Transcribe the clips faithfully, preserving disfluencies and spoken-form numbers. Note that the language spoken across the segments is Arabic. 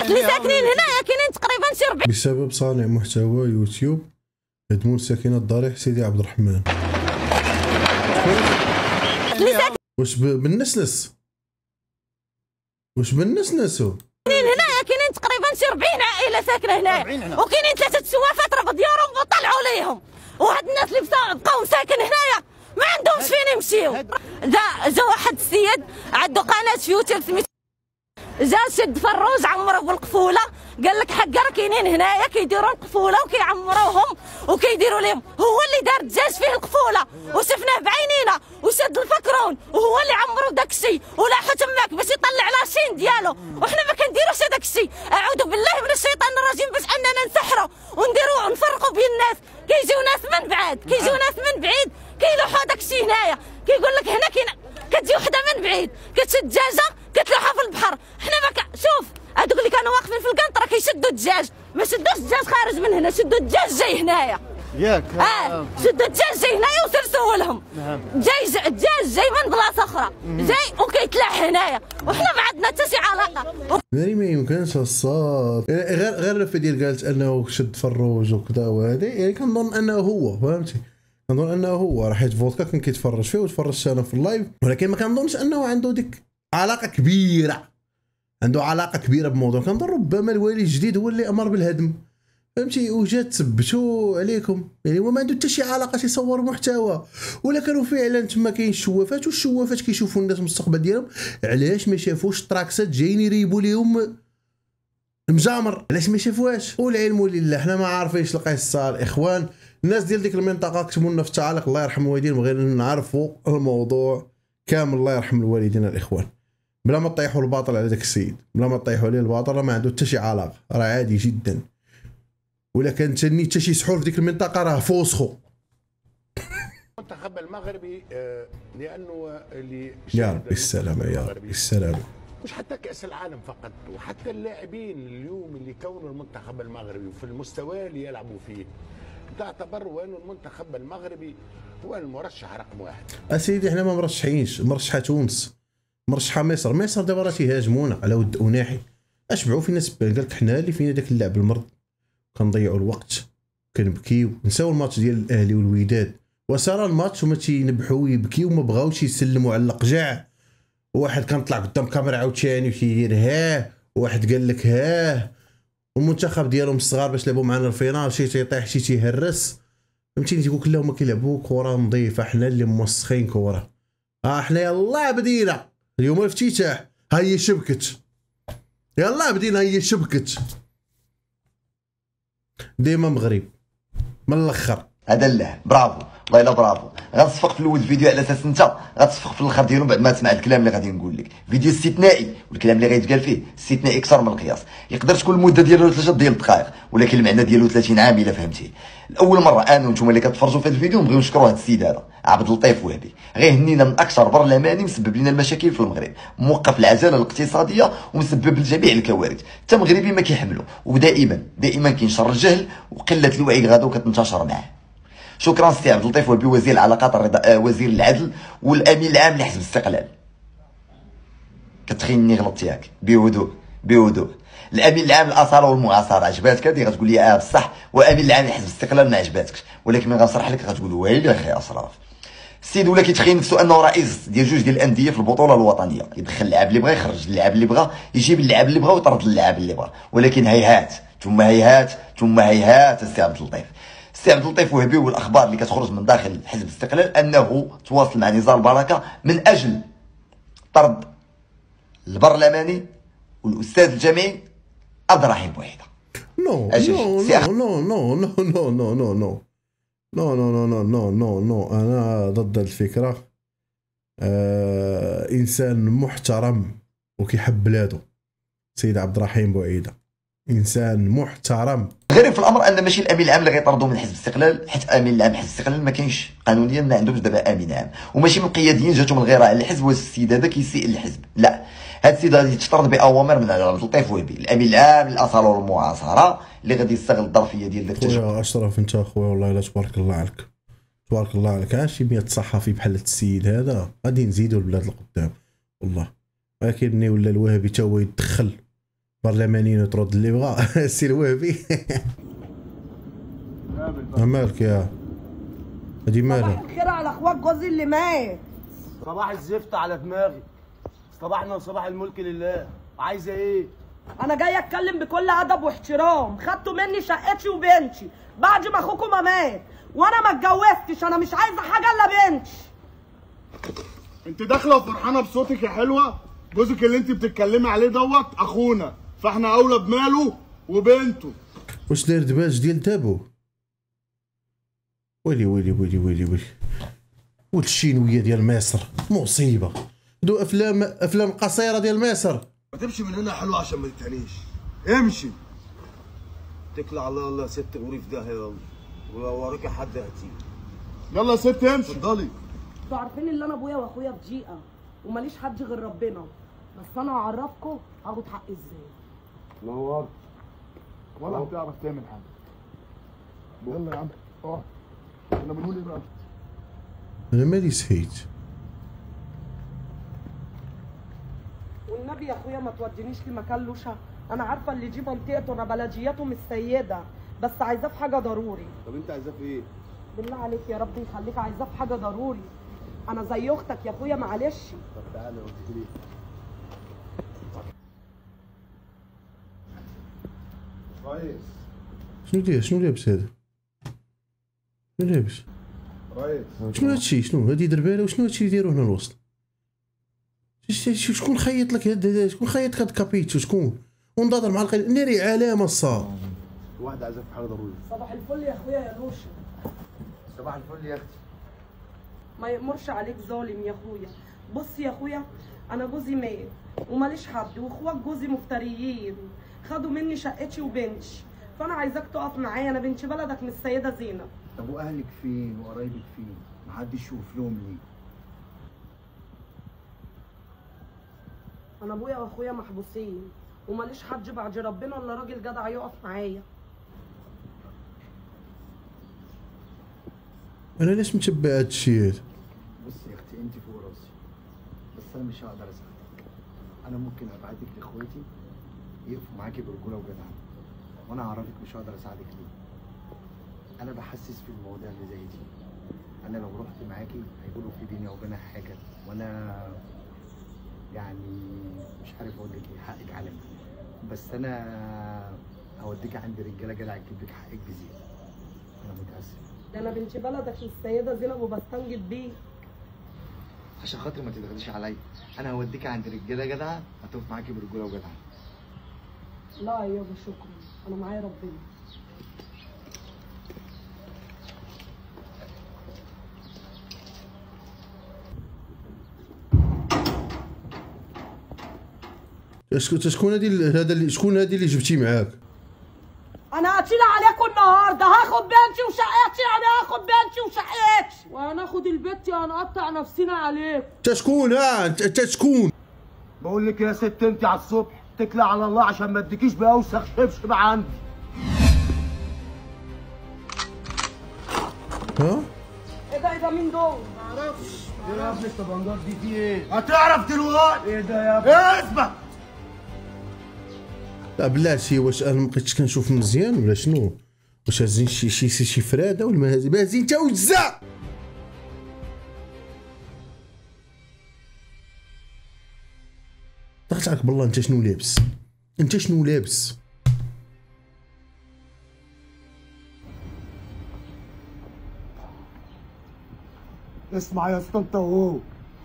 اللي ساكنين هنايا كاينين تقريبا شي ربعين. بسبب صانع محتوى يوتيوب هدموا ساكنة الضريح سيدي عبد الرحمن. واش بالنسنس واش بالنسنسو كاينين هنايا كاينين تقريبا شي ربعين عائله ساكنه هنايا، وكاينين ثلاثه سوافات راه ديارهم وطلعوا ليهم، وهاد الناس اللي بقاو ساكن هنايا ما عندهمش فين يمشيو. جا جا واحد السيد عنده قناه في يوتيوب سميتها جا شد فروج عمره بالقفوله، قال لك حق راه كاينين هنايا كيديروا القفوله وكيعمروهم وكيديروا لهم، هو اللي دار الدجاج فيه القفوله وشفناه بعينينا وشد الفكرون وهو اللي عمرو داك الشيء ولاحو تماك باش يطلع لاشين ديالو، وحنا ما كنديروش هذاك الشيء. اعوذ بالله من الشيطان الرجيم باش اننا نسحروا ونديروا ونفرقوا بين الناس. كيجيو ناس من بعاد كيجيو ناس من بعيد كيلوحوا هذاك الشيء هنايا، كيقول لك هنا كاين كتجي وحده من بعيد كتشد دجاجه كتلوحها في البحر. حنا ما ك... شوف هذوك اللي كانوا واقفين في القنطره كيشدوا الدجاج، ما شدوش الدجاج خارج من هنا، شدوا الدجاج جاي هنايا ياك اه شدوا الدجاج جاي هنايا وسرسوا لهم. جاي الدجاج جاي من بلاصه اخرى جاي وكيتلاح هنايا، وحنا ما عندنا حتى شي علاقه. يعني ما يمكنش الصاد غير غير الفيديو قالت انه شد فروج وكذا وهذه، يعني كنظن انه هو فهمتي، كنظن انه هو راح فودكا كان كيتفرج فيه وتفرجت انا في اللايف، ولكن ما كنظنش انه عنده ديك علاقه كبيره، عنده علاقه كبيره بموضوع. كنظن ربما الوالي الجديد هو اللي امر بالهدم فهمتي، وجات تثبتوا عليكم، يعني هو ما عنده حتى شي علاقه تيصور محتوى، ولا كانوا فعلا تما كاين الشوافات والشوافات كيشوفوا الناس المستقبل ديالهم، علاش ما شافوش التراكسات جايين يريبوا ليهم المجامر؟ علاش ما شافوهاش؟ والعلم لله حنا ما عارفينش القصه. الاخوان الناس ديال ديك المنطقه كتبوا لنا في التعاليق، الله يرحم والديهم، بغينا نعرفوا الموضوع كامل. الله يرحم الوالدين الاخوان، بلا ما تطيحوا الباطل على ذاك السيد، بلا ما تطيحوا عليه الباطل، ما عنده حتى شي علاقه، راه عادي جدا. ولا كان تاني حتى شي سحور في ديك المنطقه راه فوسخو. المنتخب المغربي لانه اللي يا ربي السلامه يا ربي السلامه، مش حتى كاس العالم فقط، وحتى اللاعبين اليوم اللي كونوا المنتخب المغربي وفي المستوى اللي يلعبوا فيه تعتبر وانه المنتخب المغربي هو المرشح رقم واحد. اسيدي حنا ما مرشحينش، مرشحه تونس، مرشحه مصر. مصر دابا راه تيهاجمونا على ود اناحي، اشبعوا فينا سبان، قال لك حنا اللي فينا داك اللعب المرض، كنضيعوا الوقت كنبكيو، نساو الماتش ديال الاهلي والوداد، وصار الماتش وما تينبحوا ويبكيو وما بغاوش يسلموا على القجع. واحد كان طلع قدام كاميرا عاوتاني وكيدير هاه، وواحد قال لك هاه، والمنتخب ديالهم الصغار باش لعبوا معنا الفينال شي تيطيح شي تيهرس فهمتيني، تيقول لك لا هما كيلعبوا كره نظيفه، حنا اللي موسخين كره. ها حنا يلاه بدينا اليوم الافتتاح، ها هي شبكت، يلاه بدينا هي شبكت. ديما مغرب من الاخر. هذا لا برافو والله الا برافو. غنصفق في الاول الفيديو على اساس انت غتصفق في الاخر ديالو بعد ما تسمع الكلام اللي غادي نقول لك. فيديو استثنائي، والكلام اللي غيتقال فيه استثنائي اكثر من القياس. يقدر تكون المده ديالو ثلاثه ديال الدقائق، ولكن المعنى ديالو ثلاثين عام الا فهمتيه. الاول مره انا وانتم اللي كتفرجوا في هذا الفيديو نبغيو نشكروا هذا السيد هذا عبد اللطيف وهبي، غير هنينا من اكثر برلماني مسبب لنا المشاكل في المغرب، موقف العجله الاقتصاديه ومسبب لجميع الكوارث، حتى مغربي ما كيحملوا، ودائما دائما كاين شر الجهل وقله الوعي غادا وكتنتشر معاه. شكرا سي عبد اللطيف وهبي وزير العلاقات الرضا... وزير العدل والامين العام لحزب الاستقلال. كتخيلني غلطت ياك بهدوء بهدوء. الامين العام الاصاله والمعاصره عجباتك هذه غتقول لي اه بصح، وامين العام لحزب الاستقلال ما عجباتكش، ولكن من غنصرح لك غتقول ويلي اخي اصراف. السيد ولا كيتخيل نفسه انه رئيس ديال جوج ديال الانديه في البطوله الوطنيه، يدخل اللاعب اللي بغا، يخرج اللاعب اللي بغا، يجيب اللاعب اللي بغا ويطرد اللاعب اللي بغا، ولكن هيهات ثم هيهات ثم هيهات السي عبد اللطيف. السي عبد اللطيف وهبي والاخبار اللي كتخرج من داخل حزب الاستقلال انه تواصل مع نزار البركه من اجل طرد البرلماني والاستاذ الجامعي عبد الرحيم بوحيده. نو نو نو نو نو نو نو نو نو نو نو نو نو نو نو انا ضد الفكره. آه انسان محترم وكيحب بلادو سيد عبد الرحيم بوعيده، انسان محترم. غريب في الامر ان ماشي الامين العام اللي غيطردوا من حزب الاستقلال، حيت امين العام حزب الاستقلال ما كاينش قانونيا، ما عندهمش دابا امين عام، وماشي من القياديين جاتهم الغيره على الحزب والسيد هذا كيسيء للحزب، لا، هذا السيد غادي يتطرد باوامر من عبد اللطيف وهبي الامين العام للاصاله والمعاصره اللي غادي يستغل الظرفيه ديال داك التجربه. خويا اشرف انت خويا والله الا تبارك الله عليك، تبارك الله عليك. ها شي مية صحفي بحال السيد هذا غادي نزيدوا البلاد القدام والله، ولكن ولا الوهابي تا هو يتدخل برلمانيين ترد اللي بغا السي الوهبي. مالك يا هادي مالها؟ صباح الخير على اخوات جوزي اللي مات. صباح الزفت على دماغي. صباحنا وصباح الملك لله. عايزه ايه؟ انا جايه اتكلم بكل ادب واحترام. خدتوا مني شقتي وبنتي بعد ما اخوكم مات وانا ما اتجوزتش. انا مش عايزه حاجه الا بنتي. انت داخله وفرحانه بصوتك يا حلوه. جوزك اللي انت بتتكلمي عليه دوت اخونا، فاحنا اولى بماله وبنته. واش داير دباج ديال تابو؟ ويلي ويلي ويلي ويلي ويلي ولد الشينويه ديال مصر مصيبه. دو افلام افلام قصيره ديال مصر. ما تمشي من هنا حلوه عشان ما تتهنيش. امشي. اتكل على الله يا ست قوري في داهيه يلا. ولو وراكي حد هاتيه. يلا يا ست امشي. اتفضلي. انتوا عارفين ان انا ابويا واخويا في ضيقه وماليش حد غير ربنا، بس انا هعرفكم هاخد حقي ازاي. نورت. ولا هتعرف تعمل حاجه. يلا يا عم اقعد. انا بنقول ايه بقى؟ انا مالي سهيت. والنبي يا اخويا ما تودينيش لمكان لوشة. انا عارفه اللي دي منطقته، انا بلدياته مش سيده، بس عايزاه في حاجه ضروري. طب انت عايزاه في ايه؟ بالله عليك يا رب يخليك، عايزاه في حاجه ضروري. انا زي اختك يا اخويا معلش. طب تعالى قلت لي ريس. شنو داير؟ شنو لابس هذا؟ شنو لابس؟ ريس. شنو هادشي؟ شنو هادي درباله وشنو هادشي اللي يديرو هنا الوسط؟ شكون خيط لك هاد شكون خيط لك هاد كابيتشو؟ شكون؟ ونضاضر مع القليل ناري علامه الصا. واحد عايزاه في حاجه ضروري. صباح الفل يا اخويا يا لوشة. صباح الفل يا اختي. ما يأمرش عليك ظالم يا اخويا. بص يا اخويا انا جوزي مات وماليش حد، واخوات جوزي مفتريين خدوا مني شقتي وبنتي، فانا عايزاك تقف معايا. انا بنت بلدك من السيده زينب. طب واهلك فين وقرايبك فين؟ محدش يشوف لهم ليه؟ انا ابويا واخويا محبوسين وماليش حد بعد ربنا الا راجل جدع يقف معايا. انا ليش متبع هادشي هذا؟ بصي يا اختي انت فوق راسي، بس انا مش هقدر اساعدك. انا ممكن ابعتك لاخواتي يقفوا معاكي برجوله وجدعنه، وانا هعرفك مش هقدر اساعدك ليه. انا بحسس في المواضيع اللي زي دي. انا لو رحت معاكي هيقولوا في بيني وبينها حاجه، وانا يعني مش عارف اقول لك ايه، حقك عليا. بس انا هوديك عند رجاله جدع تجيب لك حقك بزياده. انا متاسف. ده انا بنت بلدك السيده زينب وبستنجد بيه. عشان خاطر ما تتغديش عليا، انا هوديك عند رجاله جدعه هتقف معاكي برجوله وجدعه. لا يابا شكرا، انا معايا ربنا. شكون شكون هادي هذا اللي شكون هادي اللي جبتي معاك؟ انا هتشيل عليكم النهارده، هاخد بنتي وشقتي. انا هاخد بنتي وشقتي وهناخد البت، هنقطع نفسنا عليكم. انت شكون؟ ها انت انت شكون؟ بقول لك يا ست انت على الصبح اتكلي على الله عشان ما اديكيش باوسخ شبشب عندي. ها؟ ايه ده؟ ايه ده؟ مين دول؟ معرفش. ايه يا ابني الطبنجات دي في ايه؟ هتعرف دلوقتي. ايه ده يا ابني؟ اثبت. لا بلاتي، واش انا مبقيتش كنشوف مزيان ولا شنو؟ واش هازين شي شي شي فراده ولا ما هازين؟ ما هازين تا وجزا. ضغط عليك بالله، انت شنو لابس؟ انت شنو لابس؟ اسمع يا اسطى انت وهو،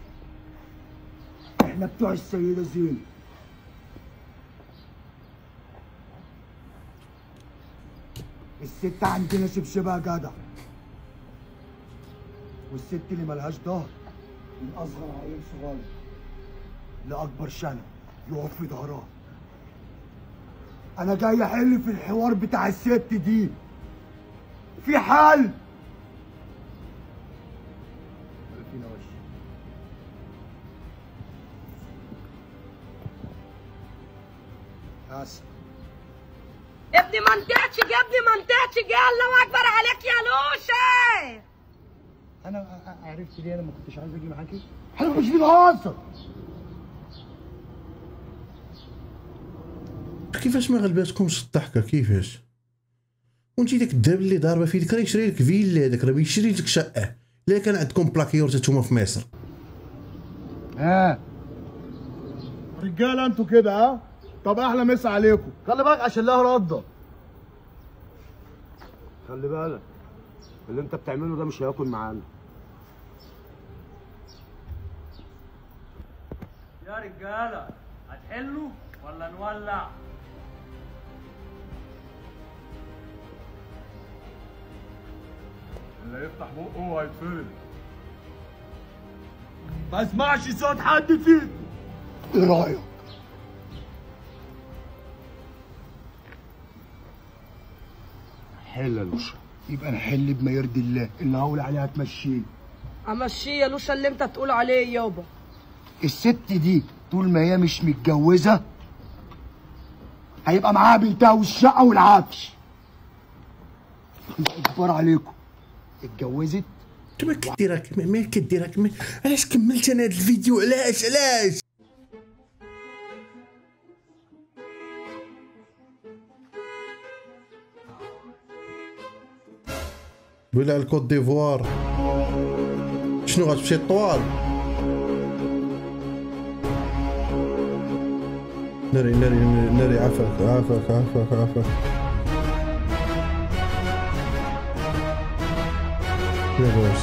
احنا بتوع السيده زينب. الست عندنا شبشبها جدع، والست اللي ملهاش ظهر من اصغر عيل صغير لاكبر شنب يقف في ظهرها. انا جاي احل في الحوار بتاع الست دي، في حل. فينا وش اسف. ابني منطقتي ابني منطقتي جه. الله اكبر عليك يا لوشه. انا عرفت ليه انا ما كنتش عايز اجي معاكي؟ احنا مش بنهزر. كيفاش ما غلباتكمش الضحكه كيفاش؟ وانتي داك الداب اللي ضاربه في يدك راه يشري لك فيلا، هذاك راه يشري لك شقه. الا كان عندكم بلاكيور نتوما في مصر. ها رجاله انتوا كده ها؟ طب احلى مسا عليكم. خلي بالك عشان لها رده. خلي بالك اللي انت بتعمله ده مش هياكل معانا. يا رجاله هتحلوا ولا نولع؟ اللي يفتح بقه هيتفرد. ما اسمعش صوت حد فيكم. ايه رايك؟ حل يا لوشا. يبقى نحل بما يرضي الله، اللي هقول عليها تمشيه. امشيه يا لوشا اللي انت تقول عليه يابا. الست دي طول ما هي مش متجوزه هيبقى معاها بنتها والشقه والعفش. اكبر عليكم اتجوزت. ما كديرك ما كديرك علاش كملت انا هذا الفيديو؟ علاش علاش؟ ولا الكوت ديفوار شنو غتمشي طوال؟ ناري ناري ناري عافاك عافاك عافاك عافاك. لاباس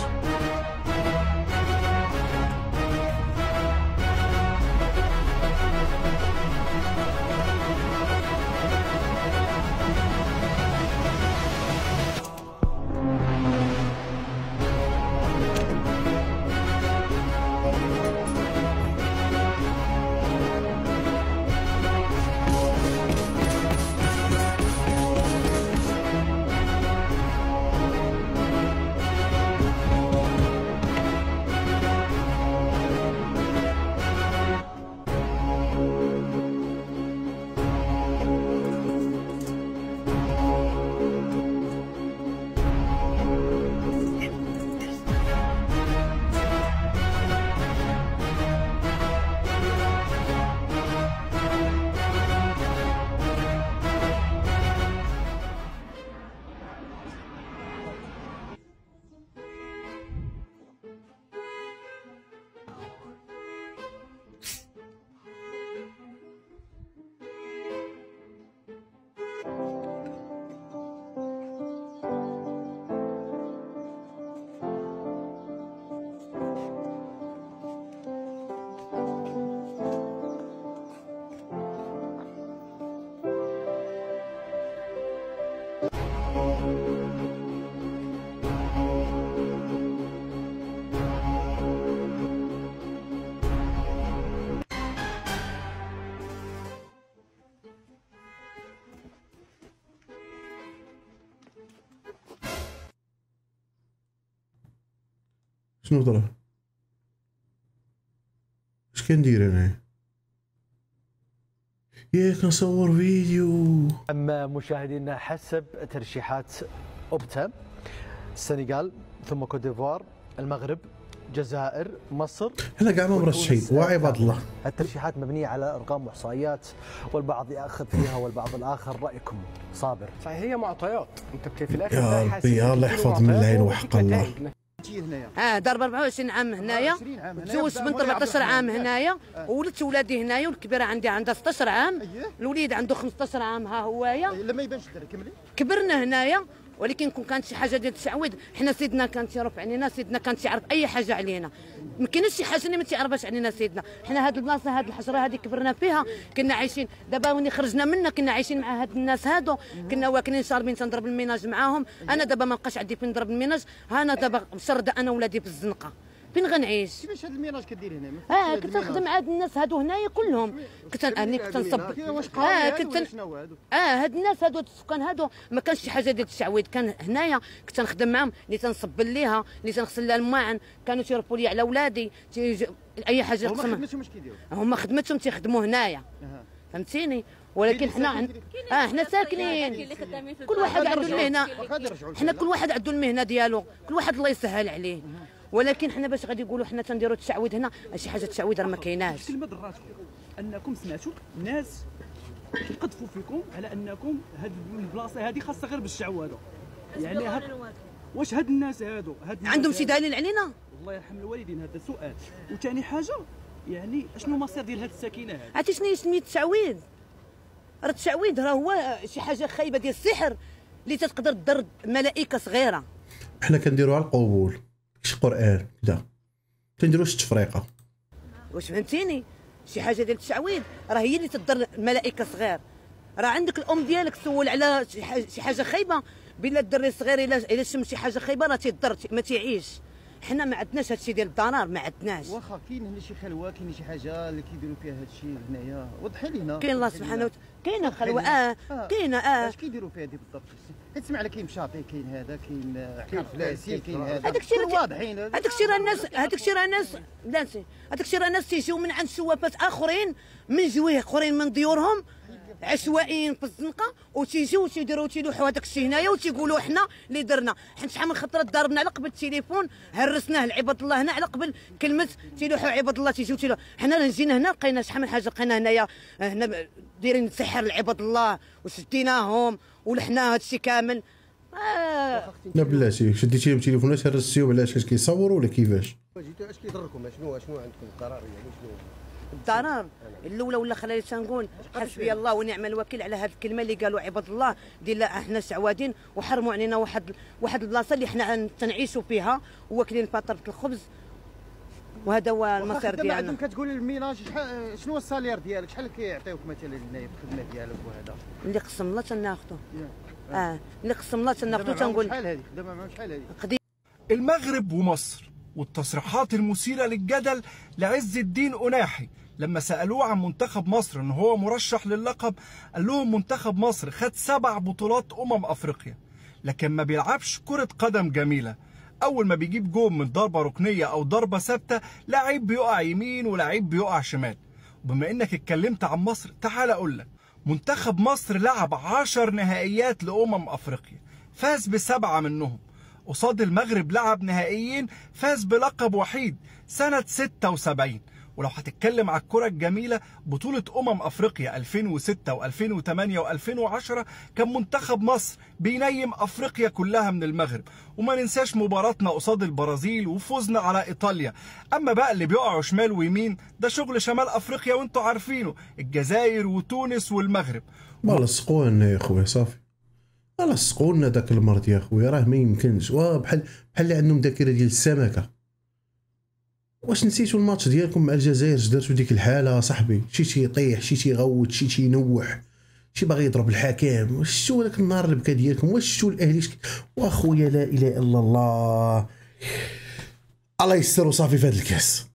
شنو طرا؟ اش كندير انا؟ يا كنصور فيديو. أما مشاهدينا حسب ترشيحات أوبتا السنغال ثم كوت ديفوار المغرب الجزائر مصر هنا كاع ما مرشحين وعباد الله. الترشيحات مبنية على أرقام وإحصائيات والبعض يأخذ فيها والبعض الآخر. رأيكم صابر؟ صحيح هي معطيات انت في الاخر يا ربي الله يحفظ من العين وحق الله. اه ضرب أربعة وعشرين عام هنايا، تزوجت بنت أربعطاش عام هنايا، وولدت ولادي هنايا، والكبيره عندي عندها ستطاش عام، الوليد عنده خمسطاش عام ها هوايا. لا ما يبانش كملي. كبرنا هنايا، ولكن كون كانت شي حاجه ديال التعويض حنا سيدنا كان تيرفع علينا، سيدنا كان تيعرف اي حاجه علينا، ما كاينش شي حاجه اللي ما تيعرفهاش علينا سيدنا. حنا هاد البلاصه هاد الحجره هذه كبرنا فيها، كنا عايشين دابا وني خرجنا منها كنا عايشين مع هاد الناس هادو، كنا واكلين شاربين تنضرب الميناج معاهم. انا دابا ما بقاش عندي فين نضرب الميناج، ها انا دابا مشرده انا ولادي في الزنقه، فين غنعيش؟ كيفاش هاد الميناج كدير هنا؟ اه كنت نخدم مع هاد الناس هادو هنايا كلهم، كنت انا كنت نصب. اه كنت اه هاد الناس هادو السكان هادو ما كانش شي حاجه ديال التعويض، كان هنايا كنت نخدم معاهم، اللي تنصب ليها، اللي تنغسل لها الماعن، كانوا تيربوا لي على ولادي تي... اي حاجه. هما خدمتهم اش كيديروا؟ هما خدمتهم تيخدموا هنايا فهمتيني، ولكن حنا عن... اه حنا ساكنين كل واحد عنده المهنه، حنا كل واحد عنده المهنه ديالو، كل واحد الله يسهل عليه، ولكن حنا باش غادي يقولوا حنا تنديروا التعويض هنا، شي حاجه التعويض راه ما كايناش. كلمه ضراتكم انكم سمعتوا ناس كيقذفوا فيكم على انكم هاد البلاصه هذه خاصها غير بالشعوذه. يعني هاد واش هاد الناس هادو هاد الناس عندهم شي دليل علينا؟ الله يرحم الوالدين، هذا سؤال. وثاني حاجه يعني شنو المصير ديال هاد الساكنه هذه؟ عرفتي شنو هي سميت التعويذ؟ راه التعويذ راه هو شي حاجه خايبه ديال السحر اللي تقدر تضر ملائكه صغيره. حنا كنديروها القبول، شي قران كذا، كنديروا شي تفريقه. واش فهمتيني؟ شي حاجه ديال التعويذ راه هي اللي تضر ملائكه صغير. راه عندك الام ديالك تسول على شي حاجه خايبه، بلا الدري الصغير الا الا شم شي حاجه خايبه راه تيضر ما تيعيش. حنا ما عندناش هادشي ديال الضرر، ما عندناش. واخا كاين هنا شي خلوه، كاين شي حاجه اللي كيديروا فيها هادشي هنايا، وضحي لينا. كاين الله سبحانه وتعالى، كاينه خلوه اه كاينه اه. اش كيديروا فيها هذه بالضبط؟ كتسمع لك كاين مشاطي، كاين هذا، كاين كاين فلاسي، كاين هذا، هذاك الشيء واضحين. هذاك الشيء راه الناس هذاك الشيء راه الناس بلاتي هذاك الشيء راه الناس تيجيو من عند شوافات اخرين من جويه اخرين من ديورهم عشوائيين في الزنقه، وتيجيو تيديروا تيلوحوا هذاك الشيء هنايا وتيقولوا حنا اللي درنا. حنا شحال من خطره ضربنا على قبل التليفون، هرسناه لعباد الله هنا على قبل كلمه تيلوحوا عباد الله تيجيو تيلوحوا. حنا جينا هنا لقينا شحال من حاجه، لقينا هنايا هنا دايرين سحر لعباد الله وشديناهم ولحنا هذا الشيء كامل. آه. لا بلاتي شديتي لهم تليفونات هرستيهم علاش كاش كيصوروا ولا كيفاش؟ جيتوا اش كيضركم؟ شنو شنو عندكم الضرر يعني شنو؟ الضرر الاولى ولا خليني تنقول حسبي الله ونعم الوكيل على هذه الكلمه اللي قالوا عباد الله ديال احنا شعوادين وحرموا علينا واحد واحد البلاصه اللي حنا تنعيشوا فيها واكلين فطره الخبز، وهذا هو المصير ديالنا. عندهم كتقول الميناج شحال شنو هو السالير ديالك؟ شحال كيعطيوك مثلا هنايا في الخدمه ديالك وهذا؟ اللي قسم الله تناخذو. اه اللي قسم الله تناخذو. تنقول شحال هذه خدمه معاهم؟ شحال هذه؟ المغرب ومصر والتصريحات المثيرة للجدل لعز الدين أناحي لما سألوه عن منتخب مصر ان هو مرشح للقب، قال لهم منتخب مصر خد سبع بطولات أمم أفريقيا لكن ما بيلعبش كرة قدم جميلة. أول ما بيجيب جون من ضربة ركنية أو ضربة ثابتة لعيب بيقع يمين ولعيب بيقع شمال. وبما إنك اتكلمت عن مصر تعال أقول لك، منتخب مصر لعب عشر نهائيات لأمم أفريقيا، فاز بسبعة منهم. قصاد المغرب لعب نهائيين، فاز بلقب وحيد سنة ستة وسبعين. ولو هتتكلم على الكرة الجميلة، بطولة أمم أفريقيا ألفين وستة وألفين وثمانية وألفين وعشرة كان منتخب مصر بينيم أفريقيا كلها من المغرب. وما ننساش مباراتنا قصاد البرازيل وفوزنا على إيطاليا. أما بقى اللي بيقعوا شمال ويمين ده شغل شمال أفريقيا وانتوا عارفينه، الجزائر وتونس والمغرب. ما لصقونا يا خويا صافي، ما لصقونا داك المرض يا خويا، راه ما يمكنش. واه بحال بحال اللي عندهم ذاكره ديال السمكه. واش نسيتوا الماتش ديالكم مع الجزائر؟ درتوا ديك الحاله صاحبي، شي تيطيح شي تيغوت شي تينوح شي باغي يضرب الحكام. واش شتو داك النهار اللي بكا ديالكم؟ واش شتو الاهلي؟ واخويا لا اله الا الله، الله يستر وصافي في هذا الكاس.